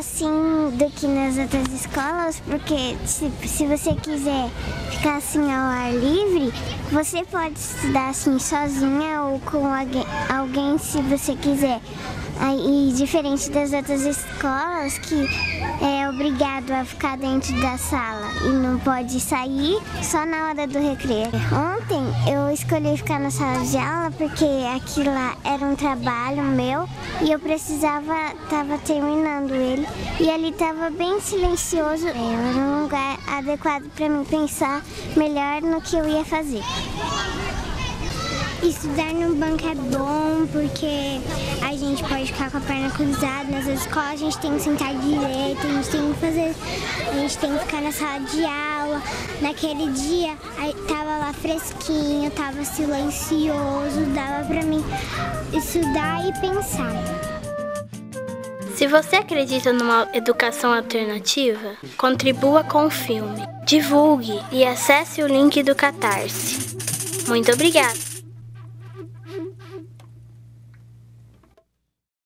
assim do que nas outras escolas, porque se você quiser ficar assim ao ar livre, você pode estudar assim sozinha ou com alguém se você quiser. Aí, diferente das outras escolas que é obrigado a ficar dentro da sala e não pode sair só na hora do recreio. Ontem eu escolhi ficar na sala de aula porque aquilo lá era um trabalho meu e eu estava terminando ele e ali estava bem silencioso. Era um lugar adequado para mim pensar melhor no que eu ia fazer. Estudar no banco é bom porque a gente pode ficar com a perna cruzada. Nas escolas a gente tem que sentar direito, a gente tem que ficar na sala de aula. Naquele dia tava lá fresquinho, tava silencioso, dava pra mim estudar e pensar. Se você acredita numa educação alternativa, contribua com o filme, divulgue e acesse o link do Catarse. Muito obrigada!